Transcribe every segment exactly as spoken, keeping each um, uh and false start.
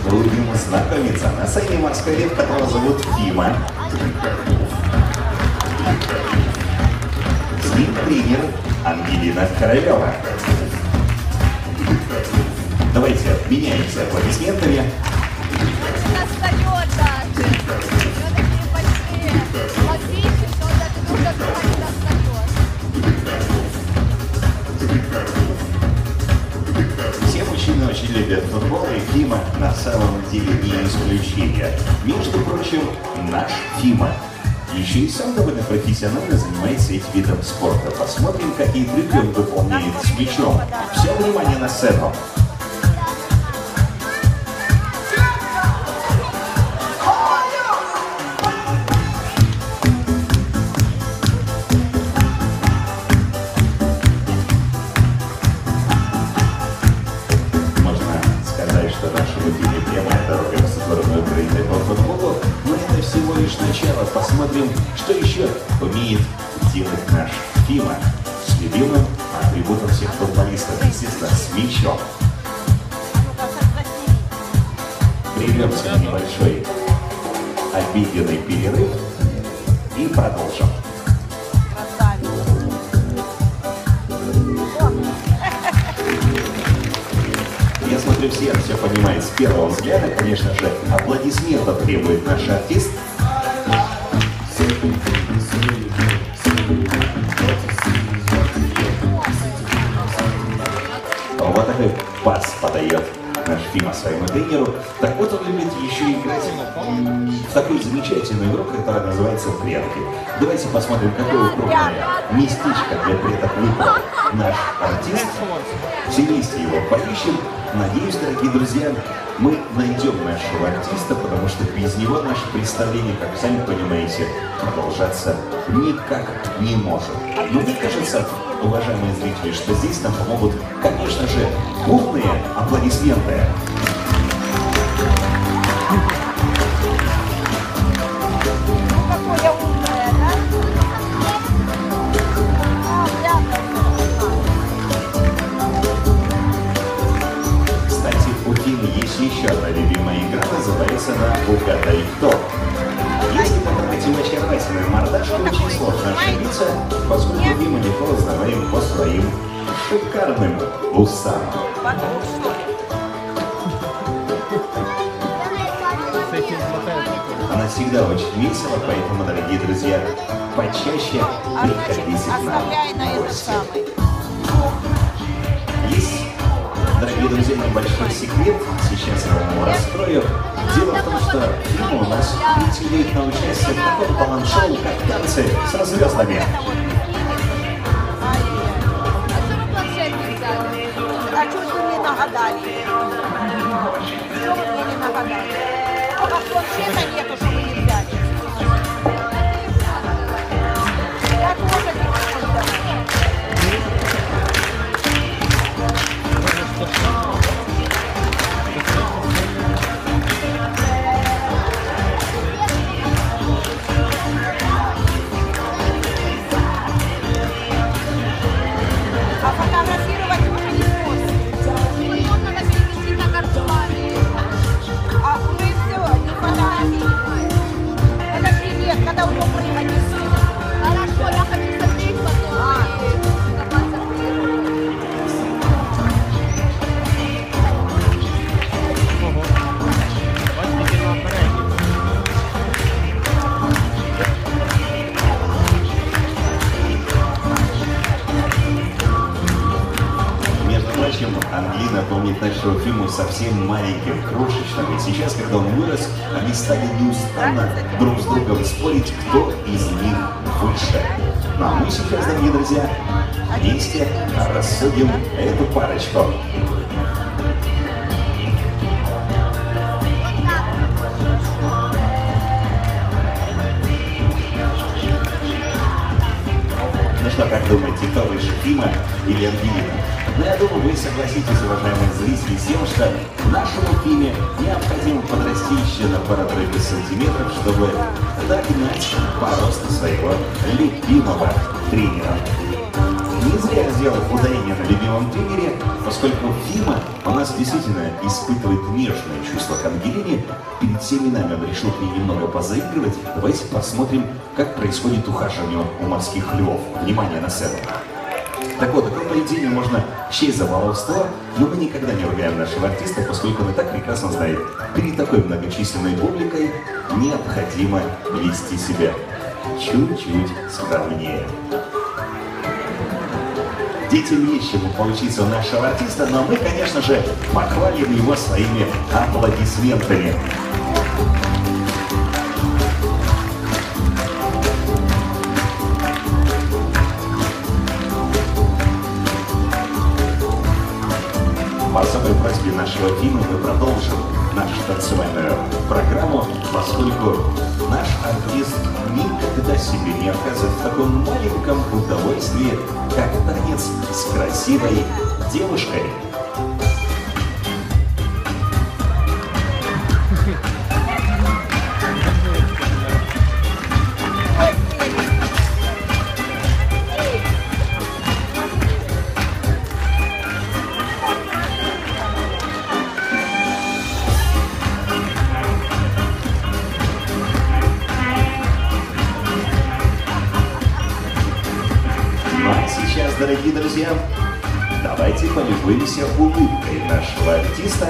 будем знакомиться. На сцене морской лев, которого зовут Фима. С ним тренер Ангелина Королева. Давайте обменяемся аплодисментами. Все мужчины очень любят футбол, и Фима на самом деле не исключение. Между прочим, наш Фима еще и сам довольно профессионально занимается этим видом спорта. Посмотрим, какие трюки он выполняет с мячом. Все внимание на сцену. Всего лишь начало. Посмотрим, что еще умеет делать наш Фима с любимым атрибутом всех футболистов, естественно, с мячом. Прервемся на небольшой обеденный перерыв и продолжим. Я смотрю, все все понимают с первого взгляда. Конечно же, аплодисментов требует наш артист. Вот такой пас подает наш Фима своему тренеру. Так вот, он любит еще играть в такую замечательную игру, которая называется «Прятки». Давайте посмотрим, какое крупное местечко для пряток выбрал наш артист. Все вместе его поищем. Надеюсь, дорогие друзья, мы найдем нашего артиста, потому что без него наше представление, как сами понимаете, продолжаться никак не может. Но мне кажется, уважаемые зрители, что здесь нам помогут, конечно же, бурные аплодисменты. Еще одна любимая игра называется на «Угадай кто». Если потратить в очаровательную мордашку, очень сложно ошибиться, поскольку Фиму легко узнаваем по своим шикарным усам. Она всегда очень весела, поэтому, дорогие друзья, почаще приходите к нам в гости. Есть, дорогие друзья, небольшой секрет, сейчас я вам его раскрою. Дело в том, что Фима у нас претендует на участие в таком талант-шоу, как «Танцы со звездами». А что вы мне нагадали? Что вы мне не нагадали? У вас вообще-то нету, что вы не взяли. Я тоже не могу взять. А фотографировать уже не можно. Можно на перевести на картуане. А уже все, не фотографируем. Это привет, когда уже прыгать. Хорошо, я хочу смотреть потом. А, Ангелина помнит нашего Фиму совсем маленьким, крошечным. И сейчас, когда он вырос, они стали неустанно друг с другом спорить, кто из них выше. Ну а мы сейчас, дорогие друзья, вместе рассудим эту парочку. Ну что, как думаете, кто выше, Фима или Ангелина? Но я думаю, вы согласитесь, уважаемые зрители, с тем, что нашему Фиме необходимо подрасти еще на пару-тройку сантиметров, чтобы догнать по росту своего любимого тренера. Не зря я сделал ударение на любимом тренере, поскольку Фима у нас действительно испытывает нежное чувство к Ангелине. Перед всеми нами он решил к ней немного позаигрывать. Давайте посмотрим, как происходит ухаживание у морских львов. Внимание на сцену. Так вот, такое поведение можно счесть за баловство, но мы никогда не ругаем нашего артиста, поскольку он и так прекрасно знает, перед такой многочисленной публикой необходимо вести себя чуть-чуть скромнее. Детям есть чему поучиться у нашего артиста, но мы, конечно же, похвалим его своими аплодисментами. По особой просьбе нашего Фима мы продолжим нашу танцевальную программу, поскольку наш артист никогда себе не отказывает в таком маленьком удовольствии, как танец с красивой девушкой. Сейчас, дорогие друзья, давайте полюбуемся улыбкой нашего артиста.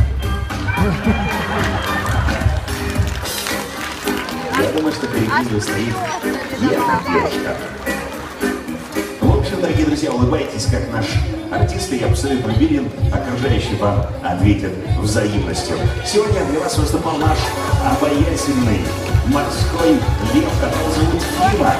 Я думаю, что перед ним стоит эта девушка. В общем, дорогие друзья, улыбайтесь, как наш артист, и я абсолютно уверен, окружающий вам ответит взаимностью. Сегодня для вас выступал наш обаятельный морской лев, которого зовут Фима.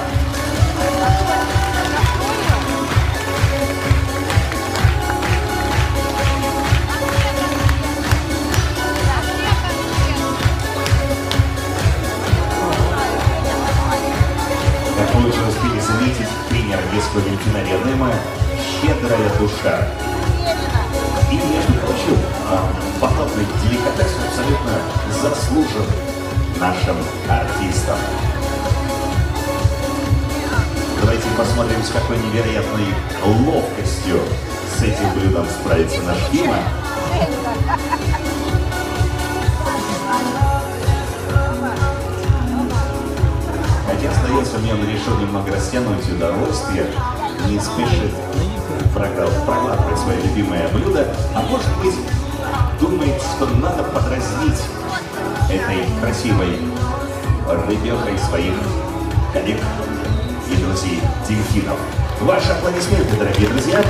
Вы уже успели заметить, тренер детского дельфинария щедрая душа. И, между прочим, подобный деликатес абсолютно заслужен нашим артистам. Давайте посмотрим, с какой невероятной ловкостью с этим блюдом справится наш Фима. Хотя, остается мне, он решил немного растянуть удовольствие, не спешит проглатывать свое любимое блюдо, а может быть, думает, что надо подразнить этой красивой рыбехой своих коллег и друзей дельфинов. Ваши аплодисменты, дорогие друзья!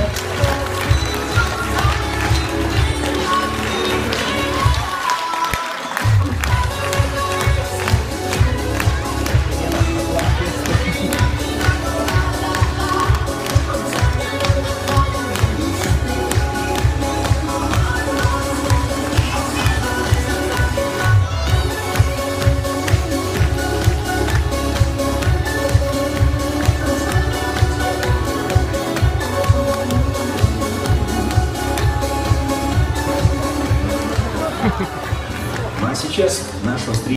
Ну а сейчас нашу встречу